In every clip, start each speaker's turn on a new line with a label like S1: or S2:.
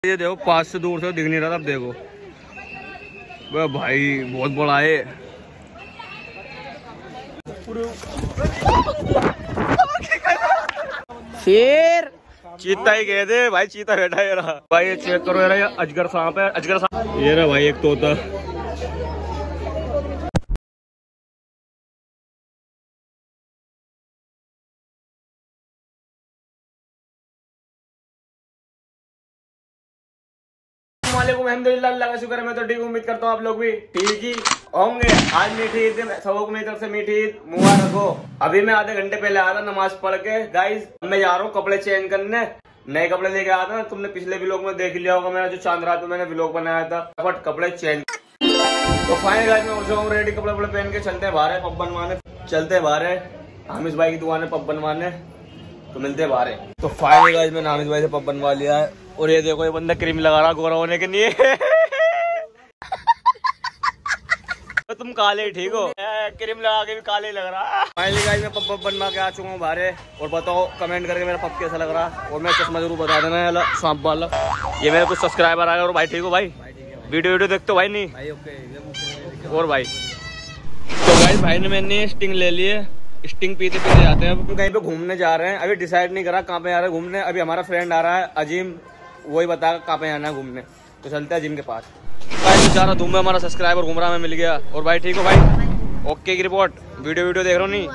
S1: ये देखो पास से दूर से दिख नहीं रहा था, अब देखो भाई बहुत बड़ा है।
S2: फिर
S1: चीता ही कह दे भाई, चीता बैठा है रहा भाई। ये चेक करो यार, ये अजगर सांप है, अजगर सांप। ये रहा भाई एक तोता। अल्हम्दुलिल्लाह, अल्लाह का शुक्र है, मैं तो ठीक उम्मीद करता हूँ आप लोग भी ठीक ही होंगे। आज मीठी ईद, सबों को मेरी तरफ से मीठी ईद मुबारक हो। अभी मैं आधे घंटे पहले आया था नमाज पढ़ के। गाइस मैं जा रहा हूँ कपड़े चेंज करने, नए कपड़े लेके आया था। तुमने पिछले व्लॉग में देख लिया होगा, मेरा जो चांद रात में मैंने व्लॉग बनाया था, बट कपड़े चेंज। तो फाइनल गाइस मैं उठ जाऊँ रेडी, कपड़े पहन के चलते हैं बाहर पब बनवाने, चलते हैं बाहर हामिद भाई की दुकान है पब बनवाने, तो मिलते हैं बाहर। तो फाइनल गाइस मैंने हामिद भाई से पब बनवा लिया है। और ये देखो ये बंदा क्रीम लगा रहा गोरा होने के लिए। तो तुम काले ठीक हो, क्रीम लगा के भी काले लग रहा। फाइनली गाइस मैं पब बनवा के आ चुका हूँ बाहर। और बताओ कमेंट करके मेरा पब कैसा लग रहा। और मैं चश्मा जरूर बता देना सांप वाला। ये मेरे कुछ सब्सक्राइबर आ गए। और भाई ठीक हो भाई, वीडियो देखते हो भाई? नहीं और भाई तो गाइस भाई ने मैंने स्टिंग ले लिए, स्टिंग पीते पीते जाते हैं। अब कहीं पे घूमने जा रहे हैं, अभी डिसाइड नहीं करा कहाँ पे जा रहे हैं घूमने। अभी हमारा फ्रेंड आ रहा है अजीम, वही बताएगा कहाँ पे जाना है घूमने। तो चलते हैं अजीम के पास। भाई बेचारा धूम में हमारा सब्सक्राइबर घूम रहा, मैं मिल गया। और भाई ठीक हो भाई? ओके की रिपोर्ट, वीडियो देख रहा हूँ नहीं?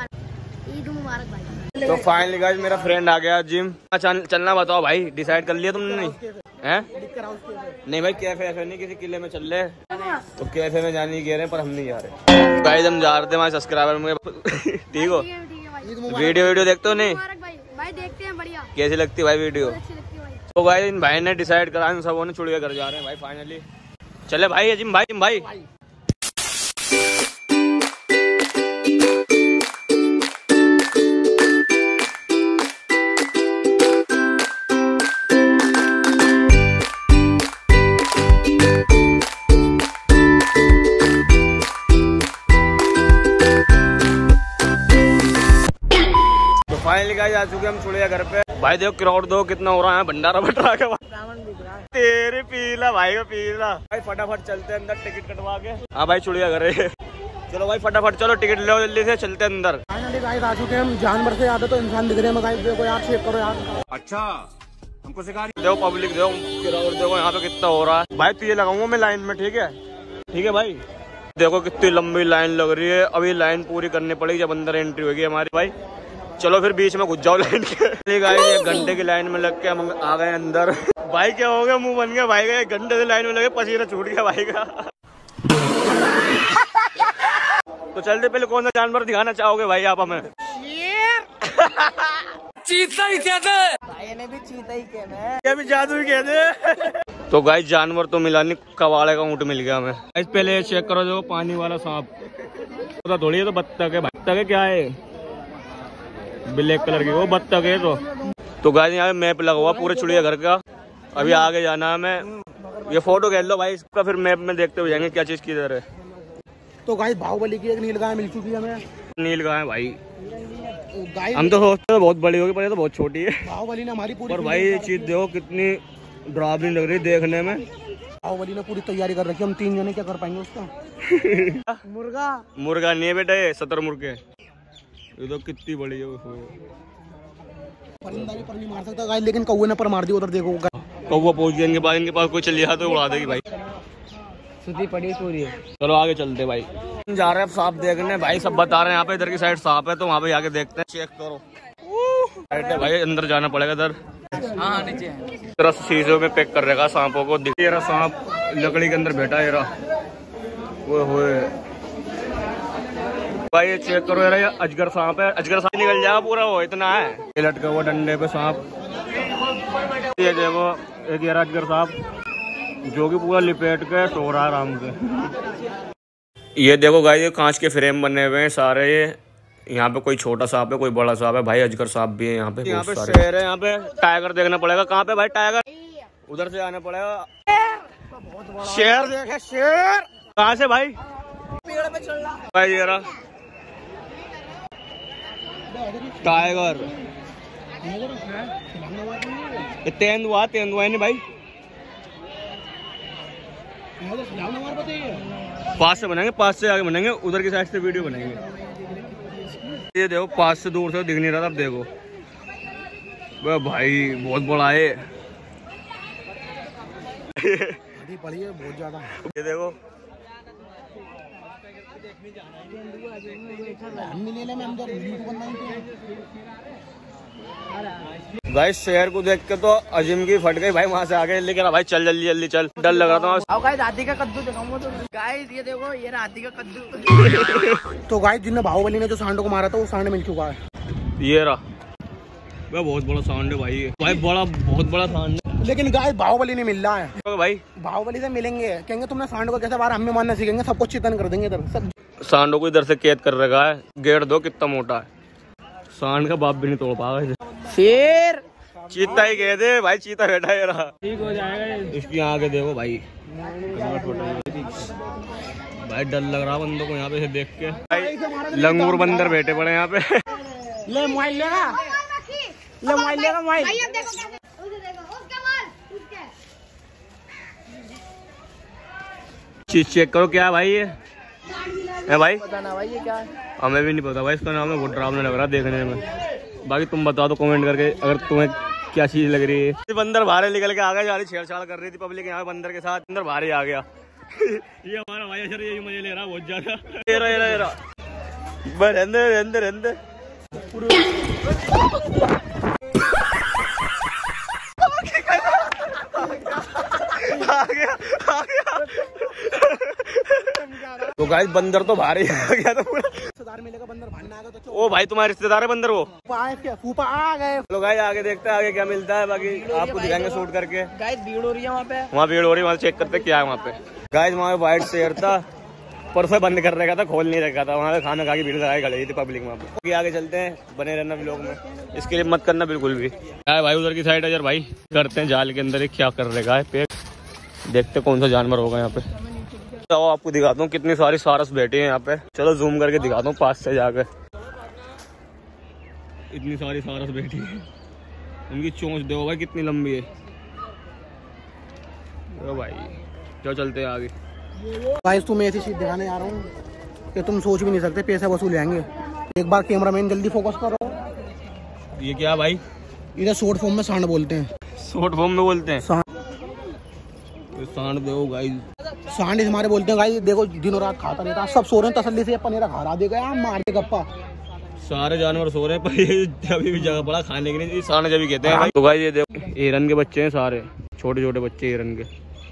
S1: तो फाइनली गाइस मेरा फ्रेंड आ गया जिम। चलना बताओ भाई, डिसाइड कर लिया तुमने? नहीं है नहीं भाई, कैफे ऐफे नहीं, किसी किले में चल रहे। तो कैफे में जाने कह रहे हैं, पर हम नहीं जा रहे गाइस। हम जा रहे थे हमारे सब्सक्राइबर में। ठीक हो? वीडियो देखते हो? नहीं
S3: भाई देखते हैं, बढ़िया।
S1: कैसी लगती है भाई वीडियो? तो भाई इन भाई ने डिसाइड करा, इन सबों ने चुड़िया घर जा रहे हैं भाई फाइनली। चले भाई अजीम भाई। फाइनली गाइस आ चुके हम चुड़िया घर पे। भाई देखो क्राउड दो कितना हो रहा है, भंडारा बटरा के तेरे पीला भाई को पीला। भाई फटाफट चलते हैं अंदर टिकट कटवा के। हाँ भाई चुड़िया घर है। चलो भाई फटाफट चलो, टिकट लो जल्दी से, चलते हैं अंदर।
S2: फाइनली गाइस आ चुके हम, जानवर से ज्यादा तो इंसान दिख रहे हैं गाइस। देखो यार, चेक करो यार।
S1: अच्छा हमको सिखा देखो पब्लिक, देखो क्राउड देखो यहाँ पे कितना हो रहा है। भाई तो ये लगाऊंगा मैं लाइन में, ठीक है भाई। देखो कितनी लंबी लाइन लग रही है, अभी लाइन पूरी करनी पड़ेगी जब अंदर एंट्री होगी हमारी। भाई चलो फिर बीच में घुस जाओ लाइन के। गाइस एक घंटे की लाइन में लग के हम आ गए अंदर। भाई क्या हो गया, मुंह बन गया भाई का। एक घंटे से लाइन में लगे, पसीना छूट गया भाई का। तो चलते पहले कौन सा जानवर दिखाना चाहोगे भाई आप हमें? चीता ही कहते हैं भाई ने, भी चीता ही कहना है, ये भी जादू ही कहते हैं। तो गाइस जानवर तो मिला नहीं, कवाड़े का ऊंट मिल गया हमें। गाइस पहले चेक करो, जो पानी वाला सांप पता थोड़ी है, तो बत्तख है। बत्तख है क्या है, ब्लैक कलर की वो बत्तख है। तो गाइस यहाँ पे मैप लगा हुआ पूरे चिड़िया घर का। अभी आगे जाना है हमें। ये फोटो खींच लो भाई इसका, फिर मैप में देखते हुए जाएंगे क्या चीज किधर है।
S2: तो गाइस बाहुबली की एक नीलगाय मिल चुकी है हमें।
S1: नीलगाय भाई हम तो सोचते हैं बहुत बड़ी होगी, पर ये तो बहुत छोटी है।
S2: बाहुबली ने हमारी पूरी,
S1: और भाई ये चीज देखो कितनी डरावनी लग रही देखने में।
S2: बाहुबली ने पूरी तैयारी कर रखी है, हम 3 जने क्या कर पाएंगे उसका।
S1: मुर्गा नहीं है बेटा, ये 70 मुर्गे। ये तो कितनी बड़ी है,
S2: परिंदा भी पर नहीं मार सकता गाइस, लेकिन कौवे ने पर मार दी। उधर देखो
S1: कौवा पहुंच गया इनके पास कोई चल तो उड़ा देगी भाई,
S2: सुधी पड़ी पूरी।
S1: चलो आगे चलते भाई। जा रहे हैं सांप देखने भाई, सब बता रहे हैं यहाँ पे इधर की साइड सांप है, तो वहाँ पे जाके देखते हैं। चेक करो भाई, अंदर जाना पड़ेगा इधर। हाँ नीचे तरह शीशों में पैक कर रहेगा सांपों को। ये रहा सांप लकड़ी के अंदर बैठा है। वो भाई ये चेक करो यार, ये अजगर सांप है। अजगर सांप निकल जाएगा पूरा, वो इतना है। ये लटका हुआ डंडे पे सांप। ये देखो एक ये अजगर सांप जो कि पूरा लिपेट के सो रहा है आराम से। ये देखो गाइस, ये कांच के फ्रेम बने हुए हैं सारे। ये यहाँ पे कोई छोटा सांप है, कोई बड़ा सांप है। भाई अजगर सांप भी है यहाँ पे। यहाँ पे शेर है, यहाँ पे टाइगर देखना पड़ेगा। कहाँ पे भाई टाइगर? उधर से आना पड़ेगा। शेर देखे, शेर कहाँ से भाई? पेड़ पे चल रहा भाई। ये रहा टाइगर। तेंदुआ नहीं भाई, पास से बनाएंगे, पास से आगे बनाएंगे, उधर की साइड से वीडियो बनाएंगे। ये देखो पास से दूर से दिख नहीं रहा था, अब देखो भाई बहुत बड़ा है।
S2: पड़ी है बहुत ज्यादा।
S1: ये देखो भाई शहर को देख के तो अजीम की फट गई भाई, वहाँ से आगे लेकिन भाई चल जल्दी जल्दी चल, डर लग रहा था।
S3: अब गाइस हाथी का कद्दू दिखाऊंगा तो गाइस ये देखो, ये रहा हाथी का कद्दू।
S2: तो गाइस जिनने बाहुबली ने जो सांड को मारा था वो सांड मिल चुका है।
S1: ये रहा भाई, बहुत बड़ा सांड है भाई, भाई बड़ा बहुत बड़ा सांड है।
S2: लेकिन गाइस बाहुबली नहीं मिल रहा है
S1: भाई,
S2: बाहुबली से मिलेंगे, कहेंगे तुमने सांड को कैसे बार हमें मारना सीखेंगे, सबको चितन कर देंगे इधर सब।
S1: सांडों को इधर से कैद कर रखा है, गेट दो कितना मोटा है, सांड का बाप भी नहीं तोड़ पाएगा।
S3: फिर
S1: चीता ही कह दे भाई, चीता बैठा है रहा, ठीक हो जाएगा। इसकी आगे देखो भाई, भाई डर लग रहा बंदों को यहाँ पे से देख के। भाई लंगूर बंदर बैठे पड़े यहाँ पे।
S2: ले मोबाइल लेगा, ले मोबाइल लेगा, मोबाइल
S1: चीज चेक करो क्या है भाई, ये है भाई,
S3: बताना भाई ये क्या है।
S1: हमें भी नहीं पता भाई, इसका नाम है, बहुत डरावना लग रहा है देखने में। बाकी तुम बता दो कमेंट करके अगर तुम्हें क्या चीज लग रही है। बंदर बाहर निकल के आ गया, जा रही छेड़छाड़ कर रही थी पब्लिक यहाँ बंदर के साथ, अंदर बाहर ही आ गया। ये हमारा भाई सर यही मजे ले रहा बहुत ज्यादा। ये रहा बस अंदर आ गया। तो गाइस बंदर तो बाहर ही आ गया था पूरा।
S2: रिश्तेदार मिलेगा, बंदर भागने आ गया तो
S1: ओ भाई तुम्हारे रिश्तेदार है बंदर, वो
S2: फूफा आ गए।
S1: लोग गाइस आगे देखते हैं आगे क्या मिलता है, बाकी आपको दिखाएंगे शूट करके।
S3: गाइस भीड़ हो रही है वहाँ पे,
S1: वहाँ भीड़ हो रही है, वहाँ चेक करते क्या है वहाँ पे। गाइस वहाँ पे वाइट शेयर था, परसों बंद कर रखा था, खोल नहीं रखा था, वहाँ पे खाना खा के भीड़ लगाई खड़ी थी पब्लिक वहाँ पे। आगे चलते हैं, बने रहना व्लॉग में, इसके लिए मत करना बिल्कुल भी। क्या भाई उधर की साइड है यार भाई, करते हैं जाल के अंदर एक क्या कर रखा है पेड़, देखते कौन सा जानवर होगा यहाँ पे। तो आपको दिखाता हूँ कितनी सारी सारस बैठी है यहाँ पे, चलो जूम करके दिखाता हूँ पास से जाकर। इतनी सारी सारस बैठी है, उनकी चोंच देखो भाई कितनी लंबी है। ओ भाई चलो चलते हैं आगे।
S2: गाइस तुम्हें ऐसी चीज दिखाने आ रहा हूँ कि तुम सोच भी नहीं सकते, पैसे वसूल जाएंगे। एक बार कैमरामैन जल्दी फोकस करो।
S1: ये क्या भाई,
S2: इधर शॉर्ट फॉर्म में सांड बोलते हैं,
S1: शॉर्ट फॉर्म में बोलते हैं सांड। देखो गाइस
S2: सांड हमारे बोलते हैं गाइस। देखो दिनों रात खाता नहीं था, सब सो रहे हैं तसल्ली से, पनीरा खा रहा देगा मार के गप्पा।
S1: सारे जानवर सो रहे हैं, पर ये अभी भी जगह पड़ा खाने के लिए, सांड जब भी कहते हैं भाई। तो गाइस ये देखो हिरन के बच्चे हैं सारे, छोटे छोटे बच्चे हिरन के।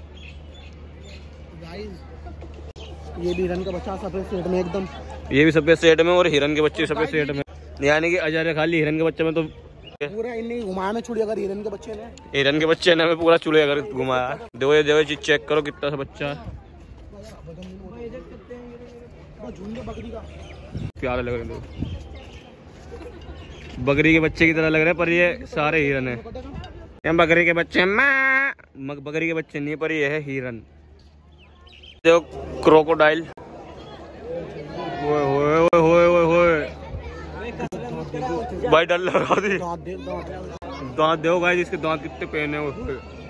S2: ये भी हिरन का बच्चा सफेद सेट में एकदम,
S1: ये भी सफेद सेट में, और हिरन के बच्चे सफेद सेट में, यानी कि अजय खाली हिरन के बच्चे में तो
S2: पूरा इन्हें घुमाया में छुड़ी। अगर हिरन के बच्चे ने,
S1: हिरन के बच्चे ने पूरा चूल्हे अगर घुमाया। देखो ये देखो चीज चेक करो कितना सा बच्चा है,
S2: बकरी का
S1: प्यारे लग रहे हैं, बकरी के बच्चे की तरह लग रहे हैं, पर ये सारे हिरन है। ये बकरी के बच्चे बकरी के बच्चे नहीं, पर ये है हिरन। देखो क्रोकोडाइल, भाई डर लग रहा थी। दांत देखो भाई, इसके दांत कितने पेन है उसपे।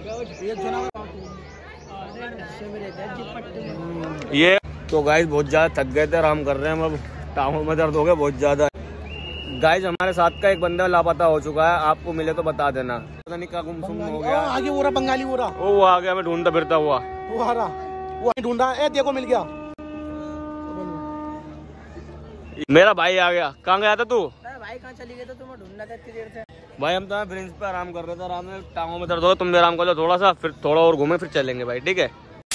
S1: ये तो गाइस बहुत ज्यादा थक गए थे, आराम कर रहे हैं हम, अब टांगों में दर्द हो गया बहुत ज्यादा। गाइस हमारे साथ का एक बंदा लापता हो चुका है, आपको मिले तो बता देना, पता नहीं क्या गुमसुम हो गया।
S2: आगे वो रहा बंगाली, वो
S1: आ गया, मैं ढूंढता फिरता हुआ,
S2: वो आ रहा, वो ढूंढा, देखो मिल गया।
S1: मेरा भाई आ गया। कहाँ गया था तू?
S3: भाई कहाँ चली गई? तो तुम्हें ढूंढना था इतनी देर से।
S1: भाई हम तो ब्रेंच पे आराम कर रहे थे, आराम में टांगों में दर्द होगा, तुम भी आराम कर लो थोड़ा सा, फिर थोड़ा और घूमे फिर चलेंगे भाई, ठीक है।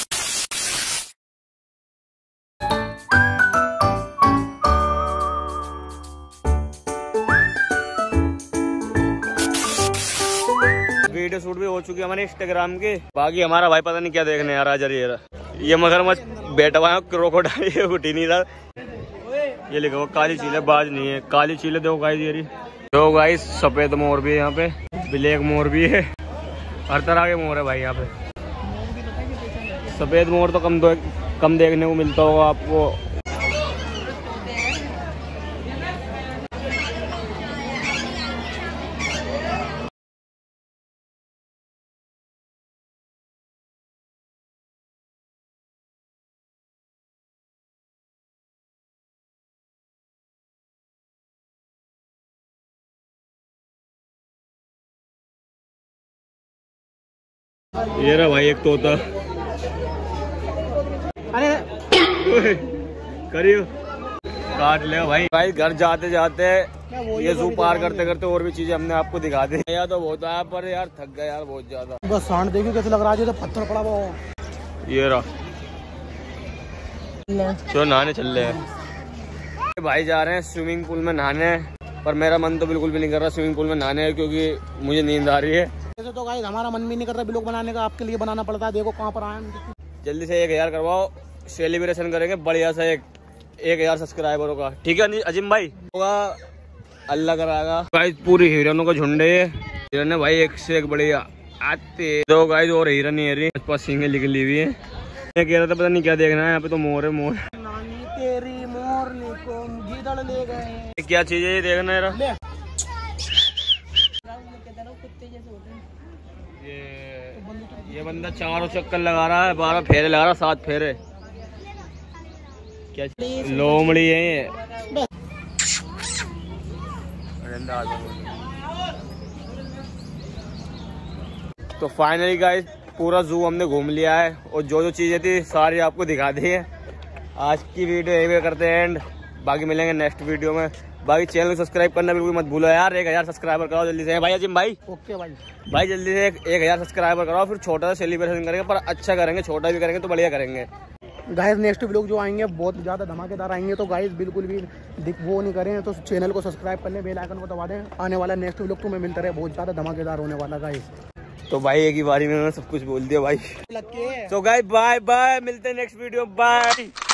S1: वीडियो शूट भी हो चुकी है हमारे इंस्टाग्राम के, बाकी हमारा भाई पता नहीं क्या देखने आ रहा है। ये मगरमच्छ बैठा हुआ है, क्रोकोडाइल उठी नहीं रहा। ये लिखा हुआ काली चील, बाज नहीं है, काली चील। देखो गाइस ये देखो गाइस, सफेद मोर भी है यहाँ पे, ब्लैक मोर भी है, हर तरह के मोर है भाई यहाँ पे। सफेद मोर तो कम देखने को मिलता होगा आपको। ये रहा भाई एक तोता।
S2: अरे
S1: करियो काट ले भाई। भाई घर जाते जाते ये जू पार करते करते और भी चीजें हमने आपको दिखा दी। यार तो बहुत आया पर यार थक गया यार बहुत ज्यादा।
S2: बस सांड देखिए कैसे लग रहा है, जैसे पत्थर पड़ा हुआ।
S1: ये रहा चलो नहाने चल रहे हैं। भाई जा रहे हैं स्विमिंग पूल में नहाने, पर मेरा मन तो बिल्कुल भी नहीं कर रहा स्विमिंग पूल में नहाने, क्योंकि मुझे नींद आ रही है।
S2: वैसे तो गाइस हमारा मन भी नहीं करता ब्लॉग बनाने का, आपके लिए बनाना पड़ता है। देखो कहाँ पर आए हैं।
S1: जल्दी से 1000 करवाओ, सेलिब्रेशन करेंगे बढ़िया सा 1000 सब्सक्राइबरों का। ठीक है अजीम भाई होगा, अल्लाह कराएगा। गाइस पूरी हिरनों का झुंड है। हिरन है भाई एक से एक बढ़िया आते। तो गाइस और हिरन नहीं है रही, पास सींगे निकली हुई है। मैं कह रहा था पता नहीं क्या देखना है, यहाँ पे तो मोर है मोर।
S2: नानी तेरी मोरनी को गिदड़ ले गए।
S1: क्या चीज है ये देखना है। ये बंदा 4 चक्कर लगा रहा है, 12 फेरे लगा रहा, 7 फेरे। क्या लोमड़ी है ये। तो फाइनली गाइस पूरा जू हमने घूम लिया है, और जो जो चीजें थी सारी आपको दिखा दी है। आज की वीडियो यहीं पे करते हैं एंड, बाकी मिलेंगे नेक्स्ट वीडियो में। बाकी चैनल को सब्सक्राइब करना बिल्कुल मत भूलो यार। 1000 सब्सक्राइबर कराओ जल्दी से भाई अजीम भाई।
S2: ओके
S1: भाई जल्दी से 1000 सब्सक्राइबर कराओ, फिर छोटा सा सेलिब्रेशन करेंगे, पर अच्छा करेंगे, छोटा भी करेंगे तो बढ़िया करेंगे।
S2: गाइस नेक्स्ट व्लॉग जो आएंगे बहुत ज़्यादा धमाकेदार आएंगे, तो गाइस बिल्कुल भी वो नहीं करें तो चैनल को सब्सक्राइब कर लें, बेल आइकन को दबा दें। आने वाला नेक्स्ट व्लॉग तुम्हें मिलता रहे, बहुत ज़्यादा धमाकेदार होने वाला गाइस।
S1: तो भाई एक ही बारी में सब कुछ बोल दिया भाई। तो गाइस बाय बाय, मिलते हैं नेक्स्ट वीडियो, बाय।